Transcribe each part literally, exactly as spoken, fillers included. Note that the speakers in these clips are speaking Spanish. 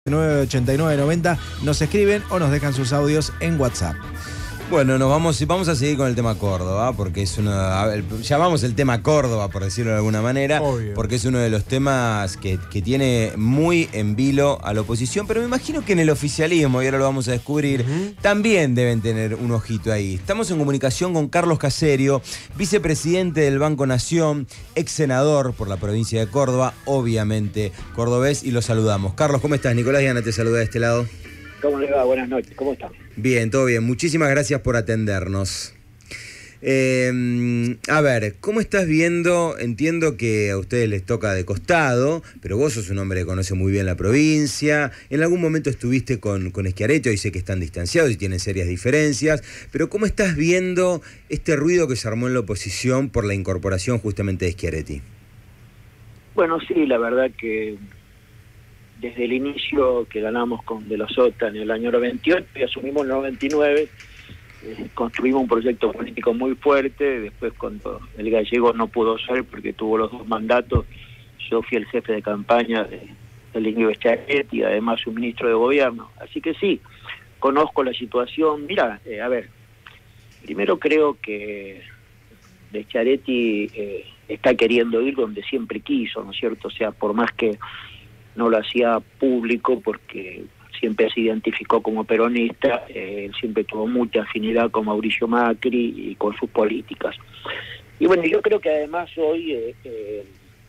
nueve ochenta y nueve noventa nos escriben o nos dejan sus audios en WhatsApp. Bueno, nos vamos, vamos a seguir con el tema Córdoba, porque es uno, el, llamamos el tema Córdoba, por decirlo de alguna manera, Obvio. Porque es uno de los temas que, que tiene muy en vilo a la oposición, pero me imagino que en el oficialismo, y ahora lo vamos a descubrir, uh-huh. también deben tener un ojito ahí. Estamos en comunicación con Carlos Caserio, vicepresidente del Banco Nación, ex senador por la provincia de Córdoba, obviamente cordobés, y lo saludamos. Carlos, ¿cómo estás? Nicolás Diana te saluda de este lado. ¿Cómo le va? Buenas noches, ¿cómo están? Bien, todo bien. Muchísimas gracias por atendernos. Eh, a ver, ¿cómo estás viendo? Entiendo que a ustedes les toca de costado, pero vos sos un hombre que conoce muy bien la provincia. En algún momento estuviste con, con Schiaretti, hoy sé que están distanciados y tienen serias diferencias, pero ¿cómo estás viendo este ruido que se armó en la oposición por la incorporación justamente de Schiaretti? Bueno, sí, la verdad que desde el inicio que ganamos con De la Sota en el año noventa y ocho y asumimos en el noventa y nueve, eh, construimos un proyecto político muy fuerte. Después, cuando el gallego no pudo ser porque tuvo los dos mandatos, yo fui el jefe de campaña de, del Íñigo Schiaretti y además su ministro de gobierno. Así que sí, conozco la situación. Mira, eh, a ver, primero creo que de Schiaretti eh, está queriendo ir donde siempre quiso, ¿no es cierto? O sea, por más que no lo hacía público porque siempre se identificó como peronista, eh, él siempre tuvo mucha afinidad con Mauricio Macri y con sus políticas. Y bueno, yo creo que además hoy, eh, eh,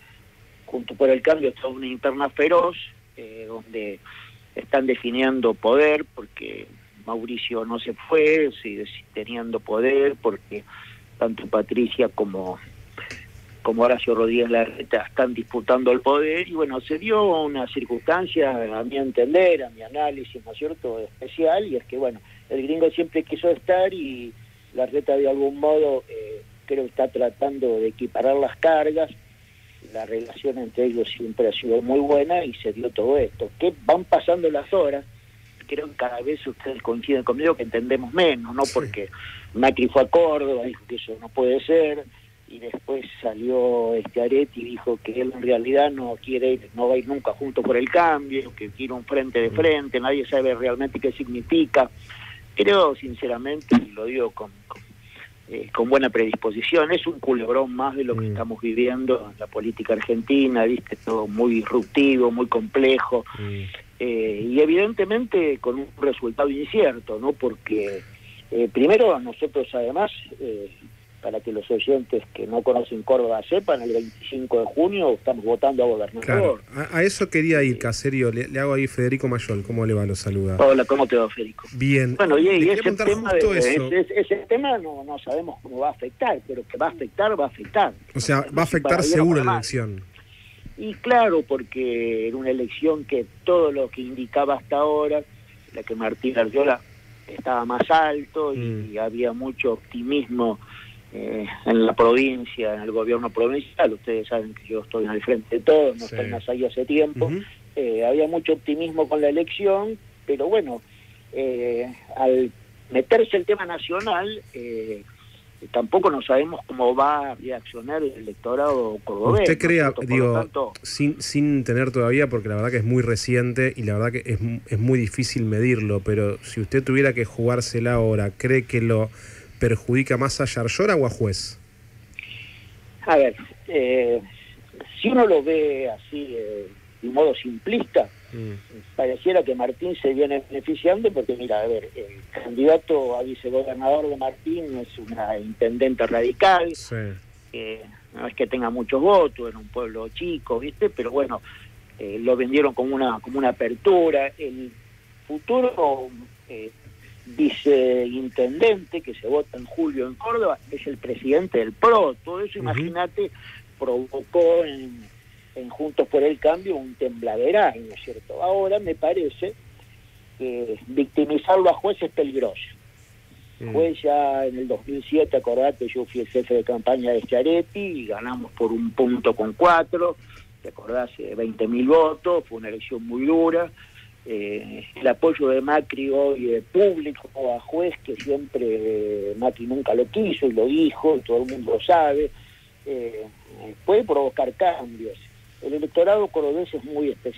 junto por el cambio, está una interna feroz, eh, donde están definiendo poder, porque Mauricio no se fue, sigue teniendo poder, porque tanto Patricia como... como Horacio Rodríguez Larreta están disputando el poder, y bueno, se dio una circunstancia, a mi entender, a mi análisis, ¿no es cierto?, especial, y es que, bueno, el gringo siempre quiso estar y Larreta de algún modo eh, creo que está tratando de equiparar las cargas. La relación entre ellos siempre ha sido muy buena y se dio todo esto. Que van pasando las horas, creo que cada vez ustedes coinciden conmigo que entendemos menos, ¿no? Porque Macri fue a Córdoba, dijo que eso no puede ser, y después salió Schiaretti y dijo que él en realidad no quiere ir, no va a ir nunca junto por el cambio, que quiere un frente de frente, nadie sabe realmente qué significa. Creo sinceramente, y lo digo con, con, eh, con buena predisposición, es un culebrón más de lo que mm. estamos viviendo en la política argentina, viste, todo muy disruptivo, muy complejo, mm. eh, y evidentemente con un resultado incierto, ¿no? Porque eh, primero nosotros además... Eh, para que los oyentes que no conocen Córdoba sepan, el veinticinco de junio estamos votando a gobernador. Claro, a, a eso quería ir, Caserio. Le, le hago ahí Federico Mayol. ¿Cómo le va? Lo saluda. Hola, ¿cómo te va, Federico? Bien. Bueno, y, y ese, tema de, ese, ese, ese tema no, no sabemos cómo va a afectar, pero que va a afectar, va a afectar. O sea, va a afectar seguro la elección. Y claro, porque era una elección que todo lo que indicaba hasta ahora, la que Martín Arriola estaba más alto y, mm. y había mucho optimismo Eh, en la provincia, en el gobierno provincial. Ustedes saben que yo estoy al frente de todo, no sí. estoy más ahí hace tiempo. Uh-huh. eh, había mucho optimismo con la elección, pero bueno, eh, al meterse el tema nacional, eh, tampoco no sabemos cómo va a reaccionar el electorado cordobés. ¿Usted cree, ¿no? digo, tanto, sin, sin tener todavía, porque la verdad que es muy reciente y la verdad que es, es muy difícil medirlo, pero si usted tuviera que jugársela ahora, ¿cree que lo perjudica más a Yarlora o a Juez? A ver, eh, si uno lo ve así eh, de modo simplista, mm. pareciera que Martín se viene beneficiando porque, mira, a ver, el candidato a vicegobernador de Martín es una intendente radical, sí. eh, no es que tenga muchos votos, en un pueblo chico, ¿viste? Pero bueno, eh, lo vendieron como una, como una apertura. El futuro... Eh, viceintendente que se vota en julio en Córdoba es el presidente del P R O. Todo eso, uh-huh. imagínate, provocó en, en Juntos por el Cambio un tembladeral, ¿no es cierto? Ahora me parece que victimizarlo a Juez es peligroso. Uh-huh. Juez ya en el dos mil siete, acordate, yo fui el jefe de campaña de Schiaretti y ganamos por un punto con cuatro, te acordás, veinte mil votos, fue una elección muy dura. Eh, el apoyo de Macri hoy eh, público a Juez, que siempre eh, Macri nunca lo quiso y lo dijo, y todo el mundo lo sabe, eh, puede provocar cambios. El electorado cordobés es muy especial.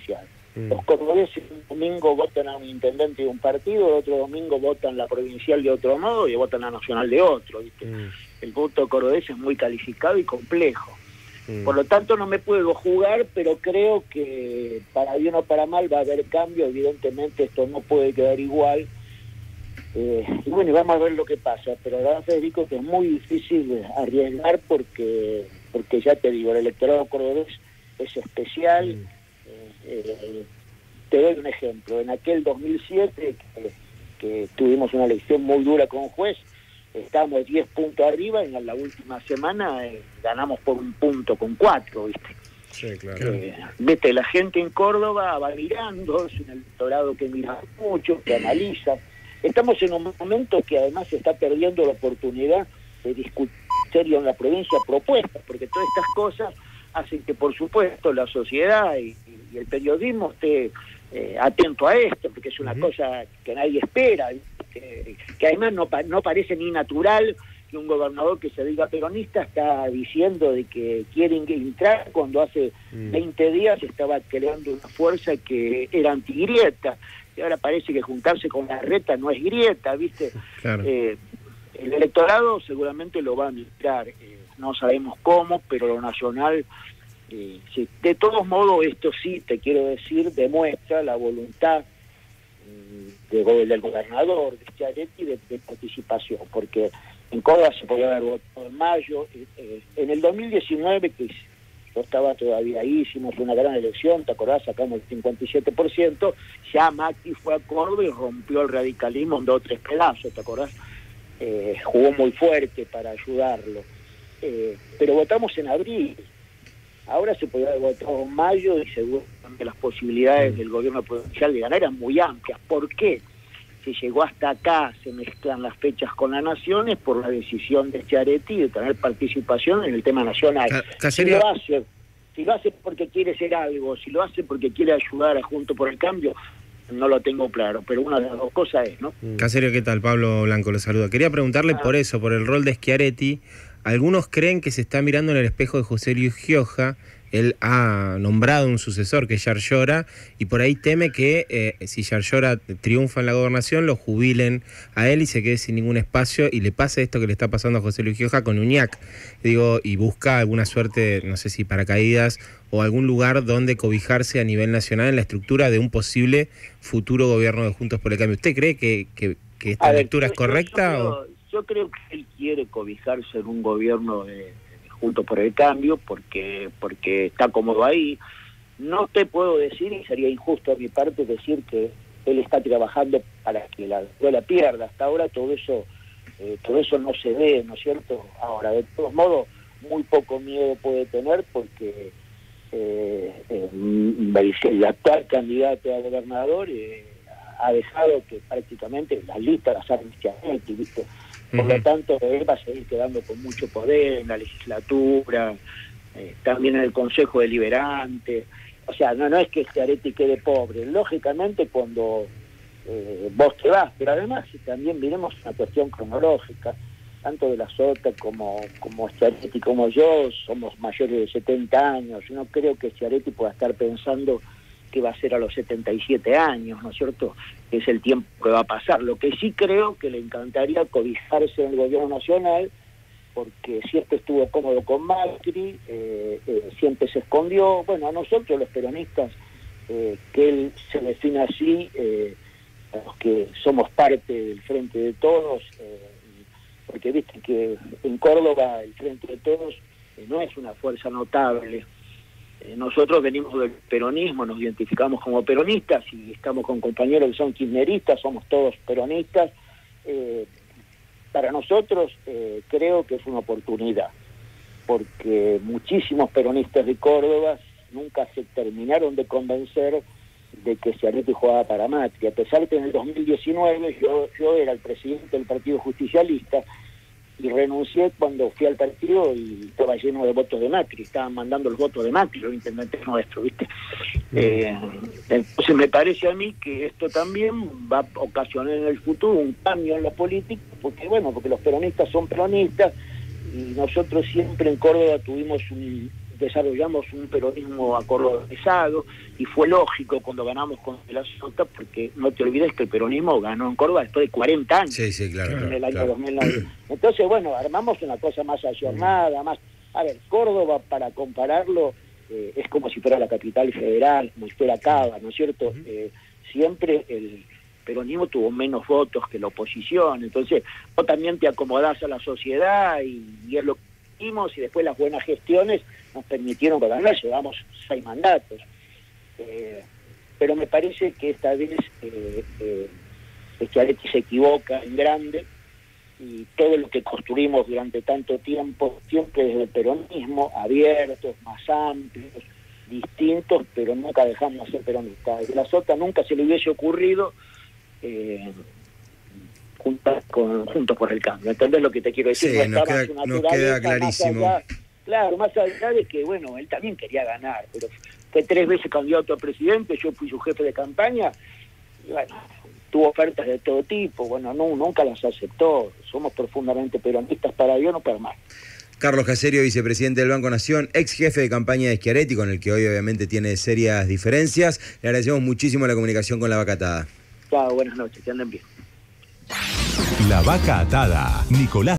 Mm. Los cordobeses un domingo votan a un intendente de un partido, el otro domingo votan la provincial de otro modo y votan la nacional de otro, ¿viste? Mm. El voto cordobés es muy calificado y complejo. Mm. Por lo tanto no me puedo jugar, pero creo que para bien o para mal va a haber cambio. Evidentemente esto no puede quedar igual. Eh, y bueno, vamos a ver lo que pasa, pero la verdad, Federico, que es muy difícil arriesgar porque porque ya te digo, el electorado cordobés es especial. Mm. eh, eh, te doy un ejemplo, en aquel dos mil siete que, que tuvimos una elección muy dura con un juez, estábamos diez puntos arriba y en la última semana eh, ganamos por un punto con cuatro, ¿viste? Sí, claro. Eh, viste, la gente en Córdoba va mirando, es un electorado que mira mucho, que analiza. Estamos en un momento que además se está perdiendo la oportunidad de discutir serio en la provincia propuestas, porque todas estas cosas hacen que, por supuesto, la sociedad y, y el periodismo esté eh, atento a esto, porque es una uh-huh. cosa que nadie espera, que, que además no, no parece ni natural que un gobernador que se diga peronista está diciendo de que quieren entrar cuando hace uh-huh. veinte días estaba creando una fuerza que era antigrieta. Y ahora parece que juntarse con la reta no es grieta, ¿viste? Claro. Eh, el electorado seguramente lo va a mirar, eh, no sabemos cómo, pero lo nacional, eh, sí. De todos modos, esto sí, te quiero decir, demuestra la voluntad eh, de, del gobernador, de Schiaretti, de, de participación, porque en Córdoba se podía haber votado en mayo, eh, eh, en el dos mil diecinueve, que yo estaba todavía ahí, hicimos una gran elección, ¿te acordás? Sacamos el cincuenta y siete por ciento, ya Macri fue a Córdoba y rompió el radicalismo en dos o tres pedazos, ¿te acordás? Eh, jugó muy fuerte para ayudarlo. Eh, pero votamos en abril, ahora se podía haber votado en mayo y seguramente las posibilidades del gobierno provincial de ganar eran muy amplias. ¿Por qué? Si llegó hasta acá, se mezclan las fechas con las naciones por la decisión de Schiaretti de tener participación en el tema nacional. Si lo hace, si lo hace porque quiere ser algo, si lo hace porque quiere ayudar a Juntos por el Cambio, no lo tengo claro, pero una de las dos cosas es, ¿no? Caserio, ¿qué tal? Pablo Blanco lo saluda. Quería preguntarle ah. por eso, por el rol de Schiaretti. Algunos creen que se está mirando en el espejo de José Luis Gioja. Él ha nombrado un sucesor, que es Yarlora, y por ahí teme que eh, si Yarlora triunfa en la gobernación, lo jubilen a él y se quede sin ningún espacio, y le pase esto que le está pasando a José Luis Gioja con Uñac, digo, y busca alguna suerte, no sé si paracaídas, o algún lugar donde cobijarse a nivel nacional en la estructura de un posible futuro gobierno de Juntos por el Cambio. ¿Usted cree que, que, que esta ver, lectura yo, es correcta? Yo, yo, o? creo, yo creo que él quiere cobijarse en un gobierno de Juntos por el Cambio, porque porque está cómodo ahí. No te puedo decir, y sería injusto a mi parte decir que él está trabajando para que la escuela pierda. Hasta ahora todo eso eh, todo eso no se ve, ¿no es cierto? Ahora, de todos modos, muy poco miedo puede tener porque eh, eh, el actual candidato a gobernador eh, ha dejado que prácticamente las listas las arme Schiaretti, ¿viste? Por lo tanto, él va a seguir quedando con mucho poder en la legislatura, eh, también en el Consejo Deliberante. O sea, no, no es que Schiaretti quede pobre. Lógicamente, cuando eh, vos te vas, pero además también miremos una cuestión cronológica. Tanto de la Sota como, como Schiaretti como yo somos mayores de setenta años. Yo no creo que Schiaretti pueda estar pensando que va a ser a los setenta y siete años, ¿no es cierto? Es el tiempo que va a pasar. Lo que sí creo que le encantaría cobijarse en el gobierno nacional, porque siempre estuvo cómodo con Macri, eh, eh, siempre se escondió. Bueno, a nosotros los peronistas, eh, que él se define así, eh, a los que somos parte del Frente de Todos, eh, porque viste que en Córdoba el Frente de Todos eh, no es una fuerza notable. Nosotros venimos del peronismo, nos identificamos como peronistas y estamos con compañeros que son kirchneristas, somos todos peronistas. Eh, para nosotros eh, creo que es una oportunidad, porque muchísimos peronistas de Córdoba nunca se terminaron de convencer de que Schiaretti jugaba para Macri, a pesar que en el dos mil diecinueve yo, yo era el presidente del Partido Justicialista, y renuncié cuando fui al partido y estaba lleno de votos de Macri, estaban mandando los votos de Macri, los intendentes nuestros, ¿viste? Eh, entonces me parece a mí que esto también va a ocasionar en el futuro un cambio en la política, porque bueno, porque los peronistas son peronistas, y nosotros siempre en Córdoba tuvimos un desarrollamos un peronismo acordonizado y fue lógico cuando ganamos con De la Sota, porque no te olvides que el peronismo ganó en Córdoba después de cuarenta años, sí, sí, claro, en claro, el año claro. dos mil nueve. Entonces, bueno, armamos una cosa más ayornada, más... A ver, Córdoba, para compararlo, eh, es como si fuera la capital federal, como si fuera Cava, ¿no es cierto? Uh-huh. Eh, siempre el peronismo tuvo menos votos que la oposición, entonces vos también te acomodás a la sociedad y, y es lo que hicimos, y después las buenas gestiones nos permitieron ganar, llevamos seis mandatos. Eh, pero me parece que esta vez eh, eh, Schiaretti se equivoca en grande, y todo lo que construimos durante tanto tiempo, siempre desde el peronismo, abiertos, más amplios, distintos, pero nunca dejamos de ser peronistas. De la Sota nunca se le hubiese ocurrido eh, juntar con Juntos por el Cambio. ¿Entendés lo que te quiero decir? Sí, no nos, queda, nos queda clarísimo. Más allá, claro, más allá de que, bueno, él también quería ganar, pero fue tres veces candidato a presidente, yo fui su jefe de campaña, y bueno, tuvo ofertas de todo tipo, bueno, no, nunca las aceptó. Somos profundamente peronistas, para bien o para mal. Carlos Caserio, vicepresidente del Banco Nación, ex jefe de campaña de Schiaretti, con el que hoy obviamente tiene serias diferencias. Le agradecemos muchísimo la comunicación con La Vaca Atada. Chao, buenas noches, que anden bien. La Vaca Atada, Nicolás